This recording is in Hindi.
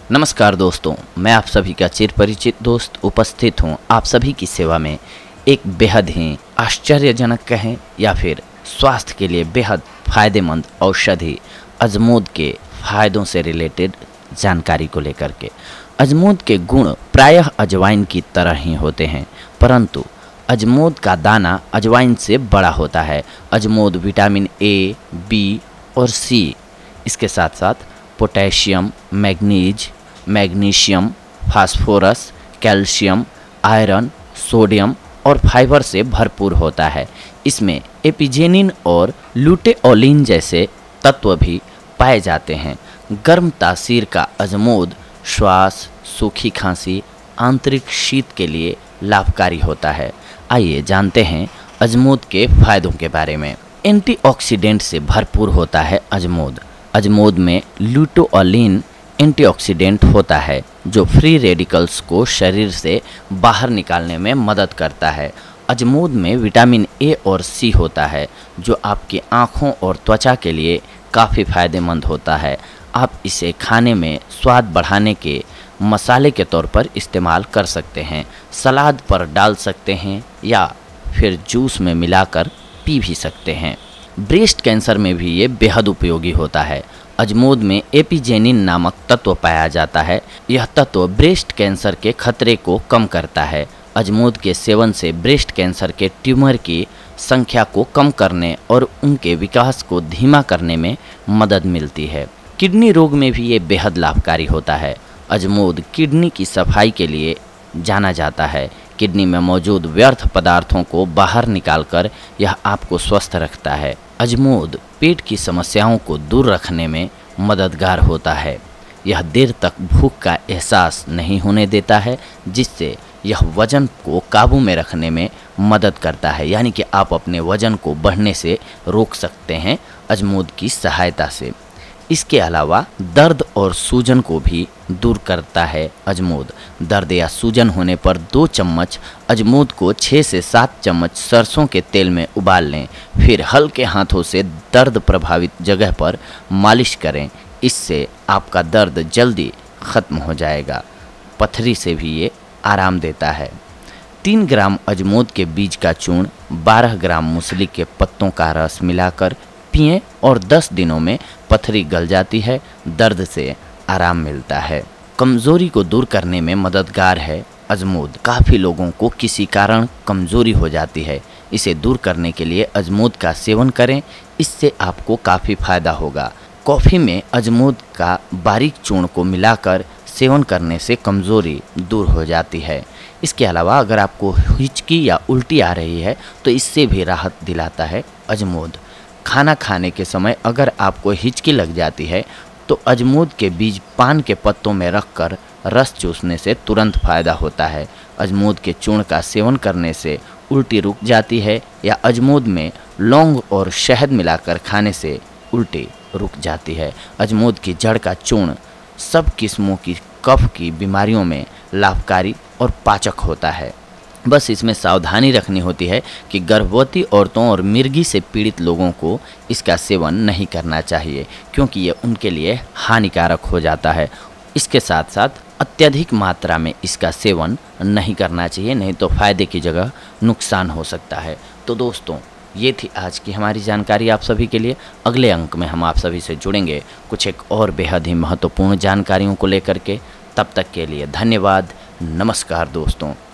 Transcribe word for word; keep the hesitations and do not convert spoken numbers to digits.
नमस्कार दोस्तों, मैं आप सभी का चिर परिचित दोस्त उपस्थित हूं आप सभी की सेवा में एक बेहद ही आश्चर्यजनक कहें या फिर स्वास्थ्य के लिए बेहद फायदेमंद औषधि अजमोद के फायदों से रिलेटेड जानकारी को लेकर के। अजमोद के गुण प्रायः अजवाइन की तरह ही होते हैं, परंतु अजमोद का दाना अजवाइन से बड़ा होता है। अजमोद विटामिन ए, बी और सी, इसके साथ साथ potassium, manganese, magnesium, phosphorus, calcium, iron, sodium और फाइबर से भरपूर होता है। इसमें एपिजेनिन और लुटेओलिन जैसे तत्व भी पाए जाते हैं। गर्म तासीर का अजमोद श्वास, सूखी खांसी, आंतरिक शीत के लिए लाभकारी होता है। आइए जानते हैं अजमोद के फायदों के बारे में। एंटीऑक्सीडेंट से भरपूर होता है अजमोद। अजमोद में लुटेओलिन एंटीऑक्सीडेंट होता है जो फ्री रेडिकल्स को शरीर से बाहर निकालने में मदद करता है। अजमोद में विटामिन ए और सी होता है जो आपकी आँखों और त्वचा के लिए काफ़ी फायदेमंद होता है। आप इसे खाने में स्वाद बढ़ाने के मसाले के तौर पर इस्तेमाल कर सकते हैं, सलाद पर डाल सकते हैं या फिर जूस में मिलाकर पी भी सकते हैं। ब्रेस्ट कैंसर में भी ये बेहद उपयोगी होता है। अजमोद में एपिजेनिन नामक तत्व पाया जाता है। यह तत्व ब्रेस्ट कैंसर के खतरे को कम करता है। अजमोद के सेवन से ब्रेस्ट कैंसर के ट्यूमर की संख्या को कम करने और उनके विकास को धीमा करने में मदद मिलती है। किडनी रोग में भी ये बेहद लाभकारी होता है। अजमोद किडनी की सफाई के लिए जाना जाता है। किडनी में मौजूद व्यर्थ पदार्थों को बाहर निकालकर यह आपको स्वस्थ रखता है। अजमोद पेट की समस्याओं को दूर रखने में मददगार होता है। यह देर तक भूख का एहसास नहीं होने देता है, जिससे यह वजन को काबू में रखने में मदद करता है, यानी कि आप अपने वजन को बढ़ने से रोक सकते हैं अजमोद की सहायता से। इसके अलावा दर्द और सूजन को भी दूर करता है अजमोद। दर्द या सूजन होने पर दो चम्मच अजमोद को छः से सात चम्मच सरसों के तेल में उबाल लें, फिर हल्के हाथों से दर्द प्रभावित जगह पर मालिश करें। इससे आपका दर्द जल्दी ख़त्म हो जाएगा। पथरी से भी ये आराम देता है। तीन ग्राम अजमोद के बीज का चूर्ण, बारह ग्राम मूसली के पत्तों का रस मिलाकर पिएं और दस दिनों में पथरी गल जाती है, दर्द से आराम मिलता है। कमज़ोरी को दूर करने में मददगार है अजमोद। काफ़ी लोगों को किसी कारण कमज़ोरी हो जाती है। इसे दूर करने के लिए अजमोद का सेवन करें, इससे आपको काफ़ी फ़ायदा होगा। कॉफ़ी में अजमोद का बारीक चूर्ण को मिलाकर सेवन करने से कमज़ोरी दूर हो जाती है। इसके अलावा अगर आपको हिचकी या उल्टी आ रही है तो इससे भी राहत दिलाता है अजमोद। खाना खाने के समय अगर आपको हिचकी लग जाती है तो अजमोद के बीज पान के पत्तों में रखकर रस चूसने से तुरंत फ़ायदा होता है। अजमोद के चूर्ण का सेवन करने से उल्टी रुक जाती है, या अजमोद में लौंग और शहद मिलाकर खाने से उल्टी रुक जाती है। अजमोद की जड़ का चूर्ण सब किस्मों की कफ की बीमारियों में लाभकारी और पाचक होता है। बस इसमें सावधानी रखनी होती है कि गर्भवती औरतों और मिर्गी से पीड़ित लोगों को इसका सेवन नहीं करना चाहिए, क्योंकि ये उनके लिए हानिकारक हो जाता है। इसके साथ साथ अत्यधिक मात्रा में इसका सेवन नहीं करना चाहिए, नहीं तो फ़ायदे की जगह नुकसान हो सकता है। तो दोस्तों, ये थी आज की हमारी जानकारी आप सभी के लिए। अगले अंक में हम आप सभी से जुड़ेंगे कुछ एक और बेहद ही महत्वपूर्ण जानकारियों को लेकर के। तब तक के लिए धन्यवाद। नमस्कार दोस्तों।